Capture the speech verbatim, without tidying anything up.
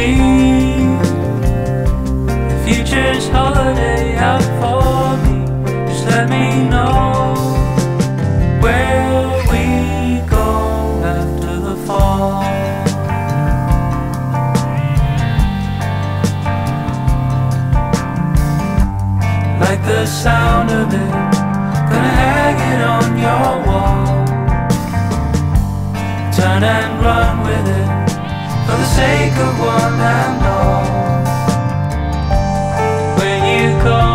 me. The future's holiday out for me. Just let me know where we go after the fall. Like the sound of it, gonna hang it on your wall. Turn and run with it, for the sake of one and all. When you call